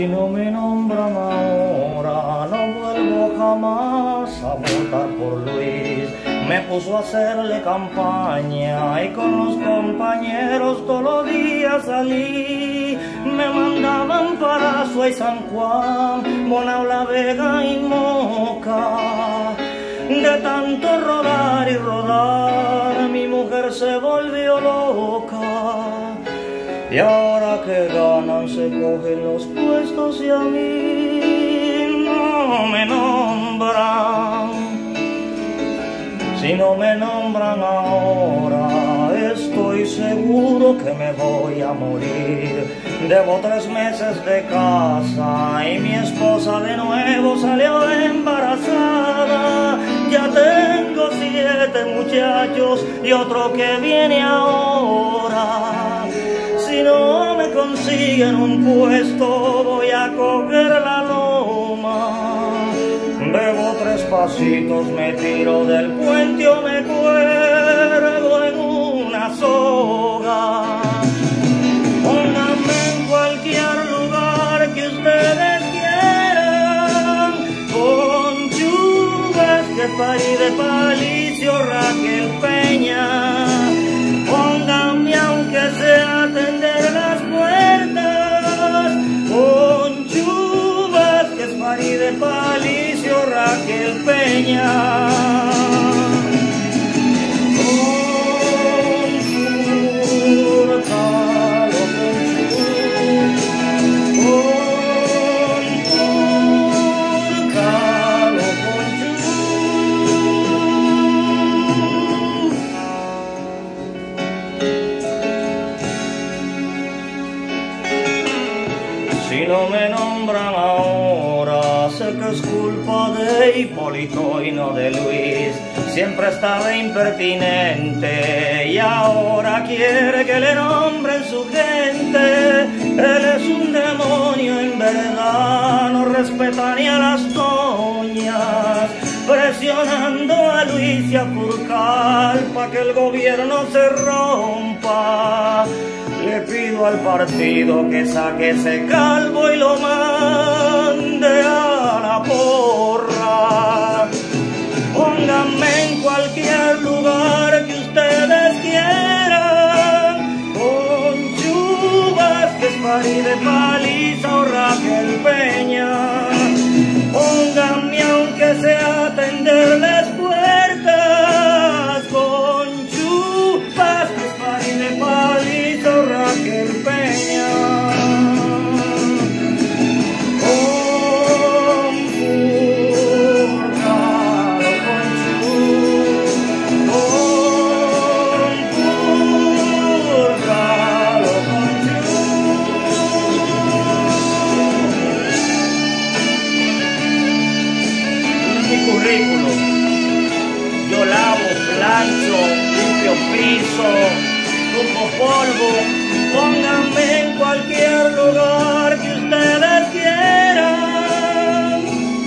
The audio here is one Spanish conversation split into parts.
Si no me nombran ahora, no vuelvo jamás a votar por Luis. Me puso a hacerle campaña y con los compañeros todos los días salí. Me mandaban para Azua y San Juan, Bonao, La Vega y Moca. De tanto rodar y rodar, mi mujer se volvió loca. Y ahora que ganan se cogen los puestos y a mí no me nombran. Si no me nombran ahora, estoy seguro que me voy a morir. Debo 3 meses de casa y mi esposa de nuevo salió embarazada. Ya tengo 7 muchachos y otro que viene ahora. Si no me consiguen un puesto, voy a coger la loma. Bebo 3 pasitos, me tiro del puente o me cuelgo en una soga. Pónganme en cualquier lugar que ustedes quieran, con Chubas, que Faride Palicio, Raquel Peña. Pónganme aunque sea atender las puertas, con Chubas, que es Faride Palicio, Raquel Peña. Si no me nombran ahora, sé que es culpa de Hipólito y no de Luis. Siempre estaba impertinente y ahora quiere que le nombren su gente. Él es un demonio en verdad, no respeta ni a las doñas, presionando a Luis y a Furcal pa' que el gobierno se rompa. Le pido al partido que saque ese calvo y lo mande a la porra. Pónganme en cualquier lugar que ustedes quieran, con Chubas, que es Faride Palicio o Raquel Peña. Pónganme aunque sea atenderles puertas, con Chubas, que es Faride Palicio, Raquel Peña. Currículum: yo lavo, plancho, limpio piso, tumbo polvo. Pónganme en cualquier lugar que ustedes quieran.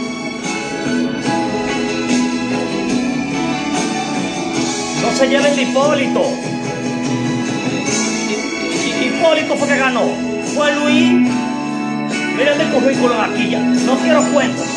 No se lleven de Hipólito. Hipólito fue que ganó. Fue Luis. Miren el currículum aquí ya. No quiero cuentos.